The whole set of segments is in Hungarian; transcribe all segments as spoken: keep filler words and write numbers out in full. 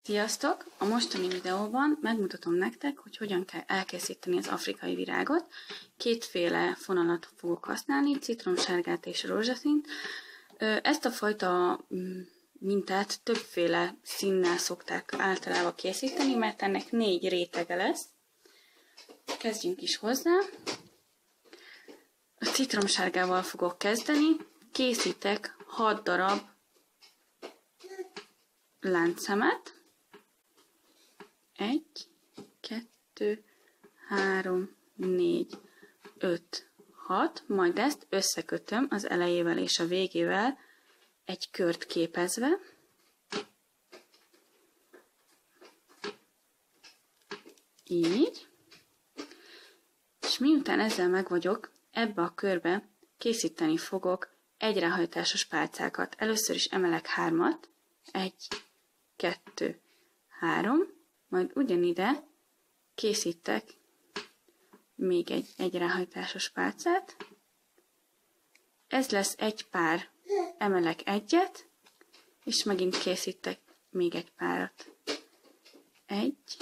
Sziasztok! A mostani videóban megmutatom nektek, hogy hogyan kell elkészíteni az afrikai virágot. Kétféle fonalat fogok használni, citromsárgát és rózsaszínt. Ezt a fajta mintát többféle színnel szokták általában készíteni, mert ennek négy rétege lesz. Kezdjünk is hozzá. A citromsárgával fogok kezdeni. Készítek hat darab láncszemet. Egy, kettő, három, négy, öt, hat, majd ezt összekötöm az elejével és a végével egy kört képezve. Így. És miután ezzel meg vagyok, ebbe a körbe készíteni fogok egyrehajtásos pálcákat. Először is emelek hármat. Egy, kettő, három. Majd ugyanide készítek még egy egyrehajtásos pálcát. Ez lesz egy pár. Emelek egyet, és megint készítek még egy párat. Egy,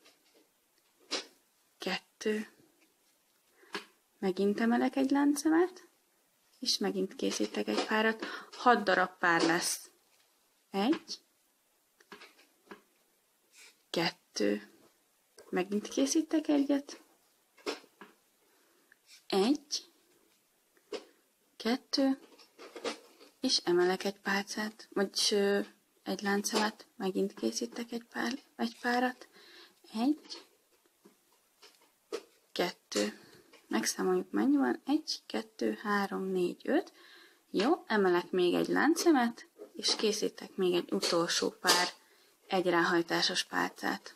kettő, megint emelek egy láncszemet, és megint készítek egy párat. Hat darab pár lesz. Egy, kettő, megint készítek egyet, egy, kettő, és emelek egy pálcát, vagy egy láncszemet, megint készítek egy, pár, egy párat, egy, kettő, megszámoljuk mennyi van, egy, kettő, három, négy, öt, jó, emelek még egy láncszemet, és készítek még egy utolsó pár egyráhajtásos pálcát.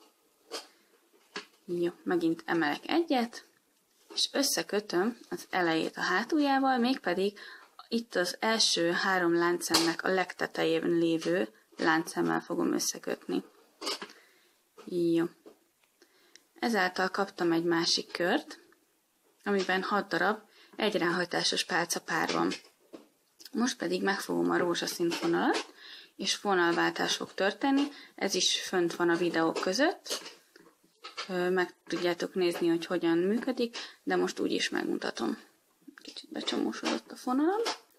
Jó, megint emelek egyet, és összekötöm az elejét a hátuljával, mégpedig itt az első három láncszemnek a legtetején lévő láncszemmel fogom összekötni. Jó. Ezáltal kaptam egy másik kört, amiben hat darab egyráhajtásos pálca pár van. Most pedig megfogom a rózsaszín fonalat, és fonalváltás fog történni, ez is fönt van a videók között, meg tudjátok nézni, hogy hogyan működik, de most úgy is megmutatom. Kicsit becsomósodott a fonalam.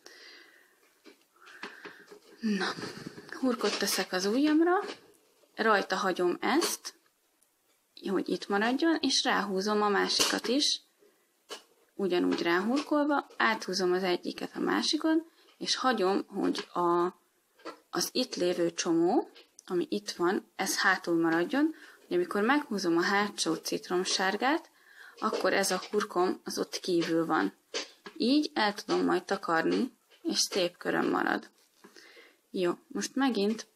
Na, hurkot teszek az ujjamra, rajta hagyom ezt, hogy itt maradjon, és ráhúzom a másikat is, ugyanúgy ráhurkolva, áthúzom az egyiket a másikon, és hagyom, hogy a az itt lévő csomó, ami itt van, ez hátul maradjon, hogy amikor meghúzom a hátsó citromsárgát, akkor ez a hurkom az ott kívül van. Így el tudom majd takarni, és szép köröm marad. Jó, most megint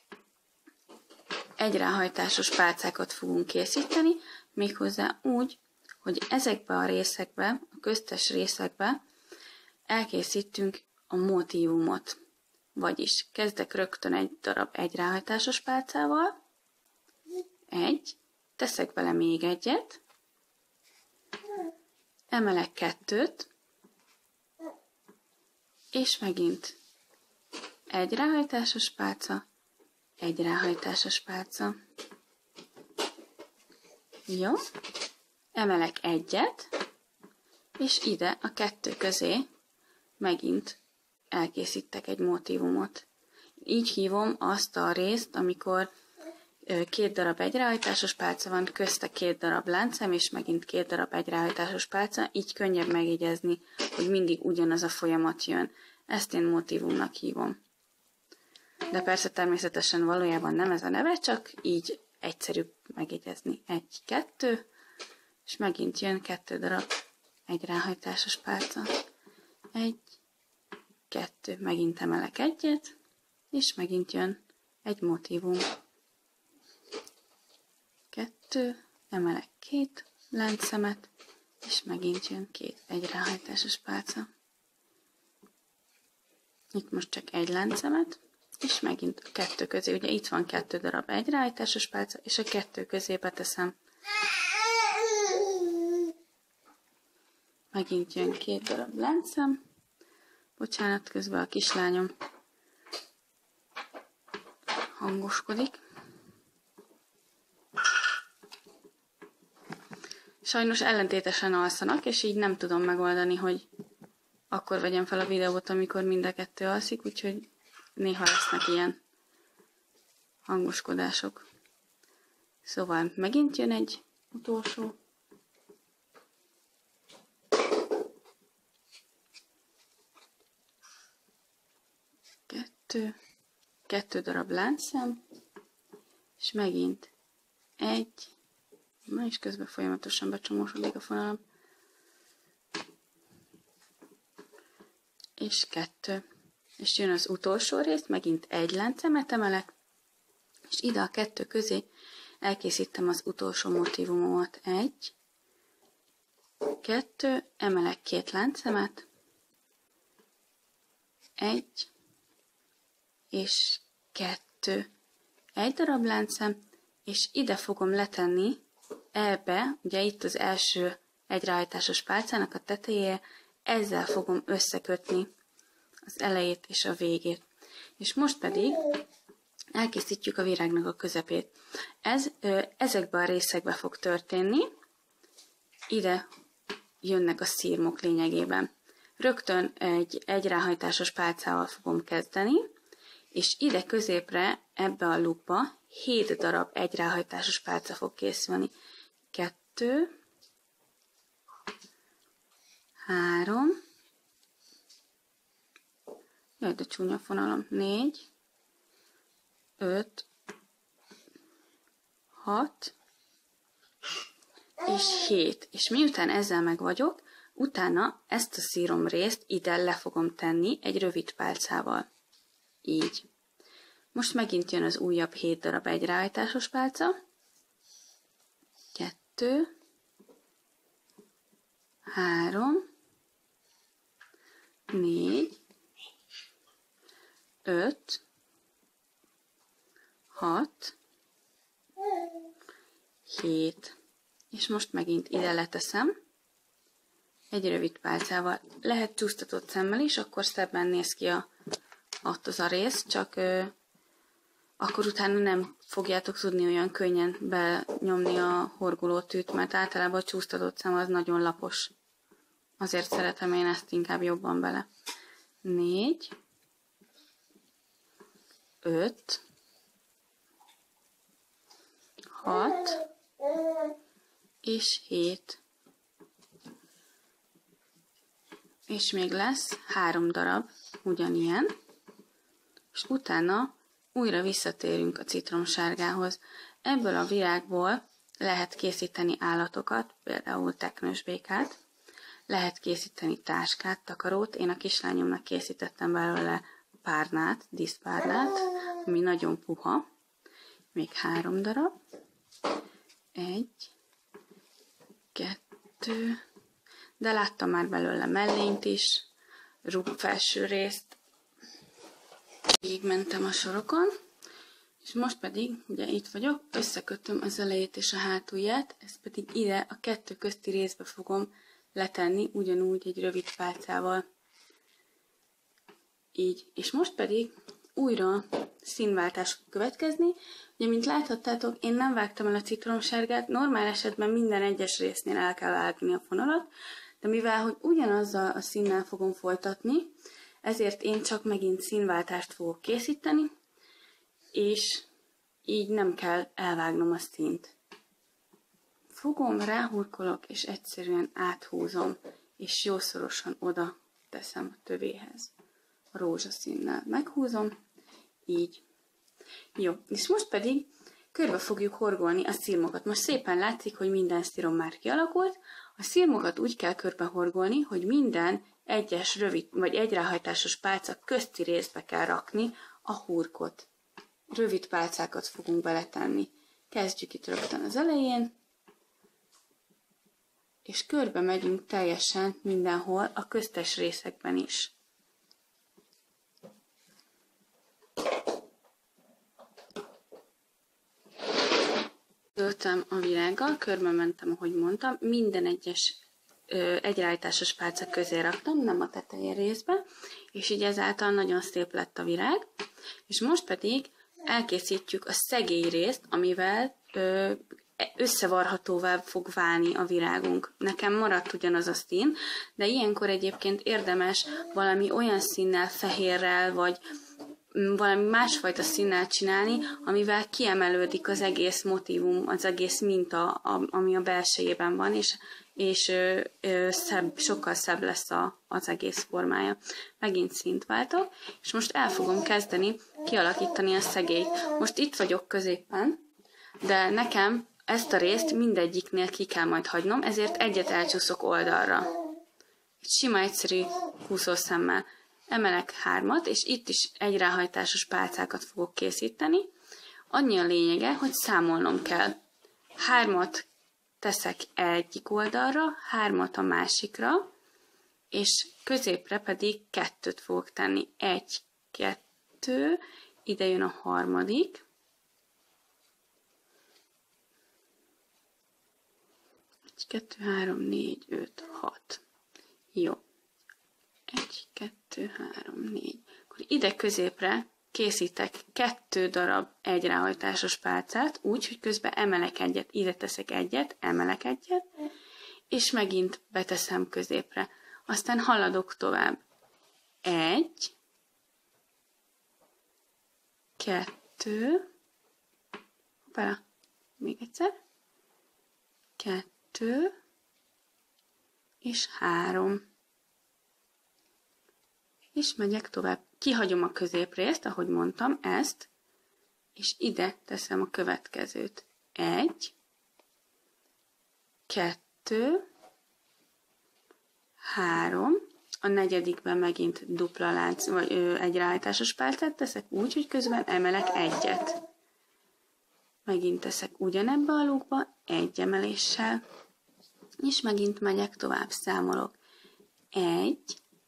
egyráhajtásos pálcákat fogunk készíteni, méghozzá úgy, hogy ezekbe a részekbe, a köztes részekbe elkészítünk a motívumot. Vagyis kezdek rögtön egy darab egyráhajtásos pálcával, egy, teszek bele még egyet, emelek kettőt, és megint egy ráhajtásos pálca, egy ráhajtásos pálca. Jó, emelek egyet, és ide a kettő közé megint elkészítek egy motívumot. Így hívom azt a részt, amikor két darab egyráhajtásos pálca van, közte két darab láncszem, és megint két darab egyráhajtásos pálca, így könnyebb megjegyezni, hogy mindig ugyanaz a folyamat jön. Ezt én motívumnak hívom. De persze természetesen valójában nem ez a neve, csak így egyszerűbb megjegyezni. Egy, kettő, és megint jön kettő darab egyráhajtásos pálca. Egy, kettő, megint emelek egyet, és megint jön egy motívum. Kettő, emelek két láncszemet, és megint jön két egyráhajtásos pálca. Itt most csak egy láncszemet, és megint a kettő közé, ugye itt van kettő darab egyráhajtásos pálca, és a kettő közé beteszem. Megint jön két darab láncszem. Bocsánat, közben a kislányom hangoskodik. sajnos ellentétesen alszanak, és így nem tudom megoldani, hogy akkor vegyem fel a videót, amikor mind a kettő alszik, úgyhogy néha lesznek ilyen hangoskodások. Szóval megint jön egy utolsó. Kettő. Kettő darab láncszem. És megint egy. Na és közben folyamatosan becsomósodik a fonalam. És kettő. És jön az utolsó rész, megint egy láncemet emelek, és ide a kettő közé elkészítem az utolsó motívumomat. Egy, kettő, emelek két láncemet, egy, és kettő. Egy darab láncszem, és ide fogom letenni ebbe, ugye itt az első egyráhajtásos pálcának a tetejéje, ezzel fogom összekötni az elejét és a végét. És most pedig elkészítjük a virágnak a közepét. Ez ö, ezekben a részekben fog történni. Ide jönnek a szirmok lényegében. Rögtön egy egyráhajtásos pálcával fogom kezdeni, és ide középre, ebbe a lukba hét darab egyráhajtásos pálca fog készülni. Kettő, három, jaj, de csúnya fonalam, négy, öt, hat, és hét. És miután ezzel meg vagyok, utána ezt a szírom részt ide le fogom tenni egy rövid pálcával. Így. Most megint jön az újabb hét darab egyráhajtásos pálca. Kettő, három, négy, öt, hat, hét. És most megint ide leteszem egy rövid pálcával. Lehet csúsztatott szemmel is, akkor szebben néz ki a, ott az a rész, csak ö, akkor utána nem fogjátok tudni olyan könnyen benyomni a horgolótűt, mert általában a csúsztatott szem az nagyon lapos. Azért szeretem én ezt inkább jobban bele. Négy, öt, hat, és hét. És még lesz három darab ugyanilyen, és utána újra visszatérünk a citromsárgához. Ebből a virágból lehet készíteni állatokat, például teknősbékát, lehet készíteni táskát, takarót. Én a kislányomnak készítettem belőle párnát, díszpárnát, ami nagyon puha. Még három darab. Egy, kettő, de láttam már belőle mellényt is, rúg felső részt. Így mentem a sorokon, és most pedig, ugye itt vagyok, összekötöm az elejét és a hátulját, ezt pedig ide a kettő közti részbe fogom letenni, ugyanúgy egy rövid pálcával. Így. És most pedig újra színváltás fog következni. Ugye, mint láthattátok, én nem vágtam el a citromsárgát, normál esetben minden egyes résznél el kell vágni a fonalat, de mivel, hogy ugyanazzal a színnel fogom folytatni, ezért én csak megint színváltást fogok készíteni, és így nem kell elvágnom a színt. Fogom, ráhurkolok, és egyszerűen áthúzom, és jószorosan oda teszem a tövéhez. A rózsaszínnel meghúzom, így. Jó, és most pedig körbe fogjuk horgolni a szirmokat. Most szépen látszik, hogy minden szírom már kialakult. A szirmokat úgy kell körbe horgolni, hogy minden egyes rövid vagy egyráhajtásos pálca közti részbe kell rakni a hurkot. Rövid pálcákat fogunk beletenni. Kezdjük itt rögtön az elején, és körbe megyünk teljesen mindenhol, a köztes részekben is. Töltem a virággal, körbe mentem, ahogy mondtam, minden egyes ö, egyráhajtásos pálca közé raktam, nem a tetején részbe, és így ezáltal nagyon szép lett a virág. És most pedig elkészítjük a szegély részt, amivel ö, összevarhatóvá fog válni a virágunk. Nekem maradt ugyanaz a szín, de ilyenkor egyébként érdemes valami olyan színnel, fehérrel, vagy valami másfajta színnel csinálni, amivel kiemelődik az egész motívum, az egész minta, ami a belsejében van, és, és ö, ö, szebb, sokkal szebb lesz a, az egész formája. Megint színt váltok, és most el fogom kezdeni kialakítani a szegélyt. Most itt vagyok középen, de nekem ezt a részt mindegyiknél ki kell majd hagynom, ezért egyet elcsúszok oldalra. Egy sima, egyszerű húszószemmel emelek hármat, és itt is egy ráhajtásos pálcákat fogok készíteni. Annyi a lényege, hogy számolnom kell. Hármat teszek egyik oldalra, hármat a másikra, és középre pedig kettőt fogok tenni. Egy, kettő, ide jön a harmadik. Egy, kettő, három, négy, öt, hat. Jó. Egy, kettő, három, négy. Akkor ide középre készítek kettő darab egy ráhajtásos pálcát, úgy, hogy közben emelek egyet, ide teszek egyet, emelek egyet, és megint beteszem középre. Aztán haladok tovább. Egy, kettő, hoppá, még egyszer, kettő, és három. És megyek tovább. Kihagyom a középrészt, ahogy mondtam, ezt, és ide teszem a következőt. Egy, kettő, három, a negyedikben megint dupla lánc, vagy ö, egy ráhajtásos pálcát teszek úgy, hogy közben emelek egyet. Megint teszek ugyanebbe a lukba, egy emeléssel, és megint megyek tovább, számolok. Egy,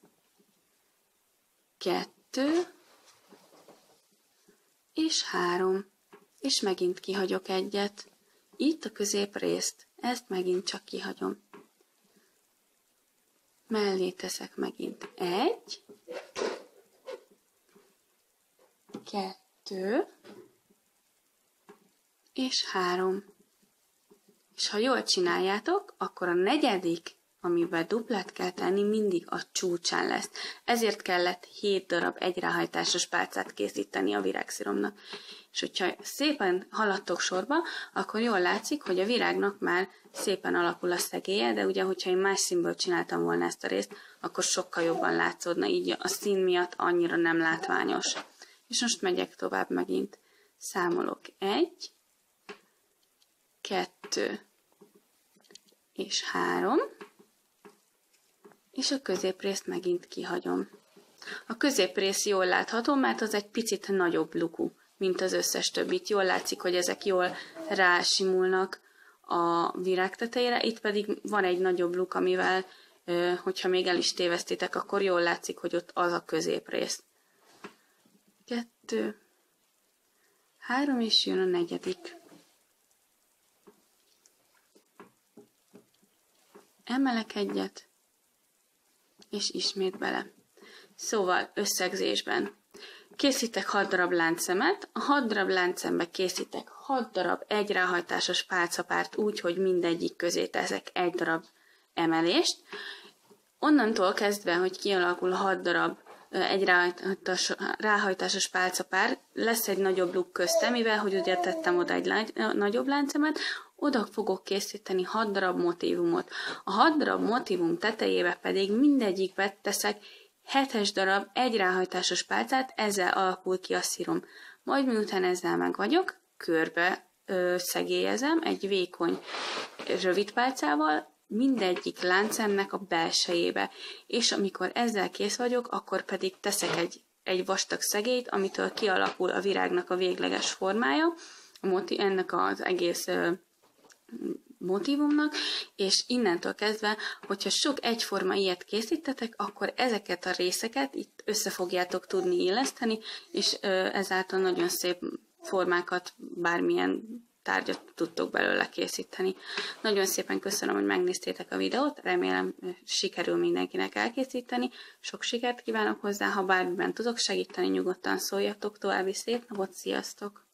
kettő, és három, és megint kihagyok egyet. Itt a középrészt, ezt megint csak kihagyom. Mellé teszek megint egy, kettő, és három. És ha jól csináljátok, akkor a negyedik, amiben duplát kell tenni, mindig a csúcsán lesz. Ezért kellett hét darab egy ráhajtásos pálcát készíteni a virágsziromnak. És hogyha szépen haladtok sorba, akkor jól látszik, hogy a virágnak már szépen alakul a szegélye, de ugye, hogyha én más színből csináltam volna ezt a részt, akkor sokkal jobban látszódna, így a szín miatt annyira nem látványos. És most megyek tovább megint. Számolok egy, kettő, és három, és a középrészt megint kihagyom. A középrész jól látható, mert az egy picit nagyobb lukú, mint az összes többit. Jól látszik, hogy ezek jól rásimulnak a virág tetejére, itt pedig van egy nagyobb luk, amivel, hogyha még el is tévesztitek, akkor jól látszik, hogy ott az a középrész. Kettő, három, és jön a negyedik. Emelek egyet, és ismét bele. Szóval összegzésben készítek hat darab láncszemet, a hat darab láncszembe készítek hat darab egy ráhajtásos pálcapárt úgy, hogy mindegyik közé teszek egy darab emelést. Onnantól kezdve, hogy kialakul hat darab egy ráhajtásos, ráhajtásos pálcapár, lesz egy nagyobb luk közte, mivel hogy ugye tettem oda egy lány, nagyobb láncemet, oda fogok készíteni hat darab motívumot. A hat darab motívum tetejébe pedig mindegyikbe teszek hetes darab egy ráhajtásos pálcát, ezzel alakul ki a szirom. Majd miután ezzel meg vagyok, körbe ö, szegélyezem egy vékony rövid pálcával, mindegyik láncemnek a belsejébe. És amikor ezzel kész vagyok, akkor pedig teszek egy, egy vastag szegélyt, amitől kialakul a virágnak a végleges formája, a moti- ennek az egész ö, motívumnak, és innentől kezdve, hogyha sok egyforma ilyet készítetek, akkor ezeket a részeket itt össze fogjátok tudni illeszteni, és ö, ezáltal nagyon szép formákat, bármilyen tárgyat tudtok belőle készíteni. Nagyon szépen köszönöm, hogy megnéztétek a videót, remélem sikerül mindenkinek elkészíteni. Sok sikert kívánok hozzá, ha bármiben tudok segíteni, nyugodtan szóljatok, további szép napot, sziasztok!